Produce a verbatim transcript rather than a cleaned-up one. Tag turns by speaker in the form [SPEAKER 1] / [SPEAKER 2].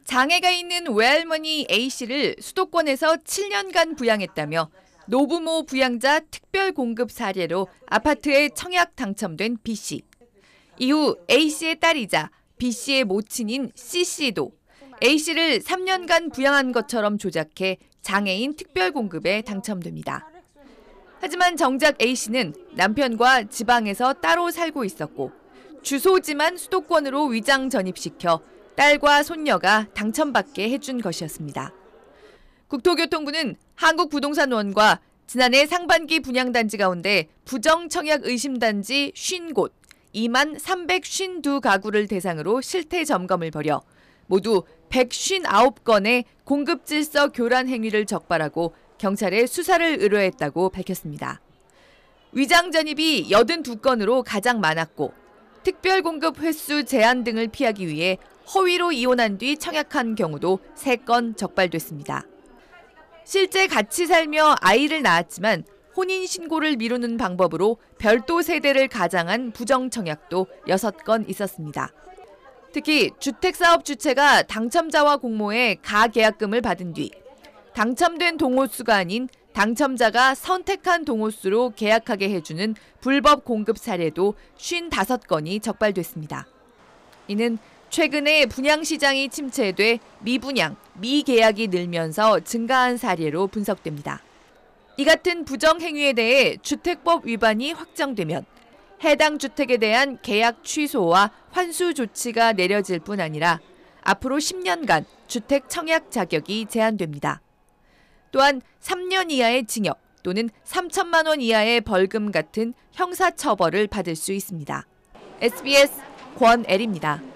[SPEAKER 1] 장애가 있는 외할머니 A씨를 수도권에서 칠 년간 부양했다며 노부모 부양자 특별 공급 사례로 아파트에 청약 당첨된 B씨. 이후 A씨의 딸이자 B씨의 모친인 C씨도 A씨를 삼 년간 부양한 것처럼 조작해 장애인 특별 공급에 당첨됩니다. 하지만 정작 A씨는 남편과 지방에서 따로 살고 있었고 주소지만 수도권으로 위장 전입시켜 딸과 손녀가 당첨받게 해준 것이었습니다. 국토교통부는 한국부동산원과 지난해 상반기 분양단지 가운데 부정청약 의심단지 오십 곳, 이만 삼백오십이 가구를 대상으로 실태 점검을 벌여 모두 백오십구 건의 공급질서 교란 행위를 적발하고 경찰에 수사를 의뢰했다고 밝혔습니다. 위장 전입이 팔십이 건으로 가장 많았고 특별 공급 횟수 제한 등을 피하기 위해 허위로 이혼한 뒤 청약한 경우도 세 건 적발됐습니다. 실제 같이 살며 아이를 낳았지만 혼인신고를 미루는 방법으로 별도 세대를 가장한 부정청약도 여섯 건 있었습니다. 특히 주택사업 주체가 당첨자와 공모해 가계약금을 받은 뒤 당첨된 동호수가 아닌 당첨자가 선택한 동호수로 계약하게 해주는 불법 공급 사례도 오십오 건이 적발됐습니다. 이는 최근에 분양시장이 침체돼 미분양, 미계약이 늘면서 증가한 사례로 분석됩니다. 이 같은 부정행위에 대해 주택법 위반이 확정되면 해당 주택에 대한 계약 취소와 환수 조치가 내려질 뿐 아니라 앞으로 십 년간 주택 청약 자격이 제한됩니다. 또한 삼 년 이하의 징역 또는 삼천만 원 이하의 벌금 같은 형사처벌을 받을 수 있습니다. 에스비에스 권애리입니다.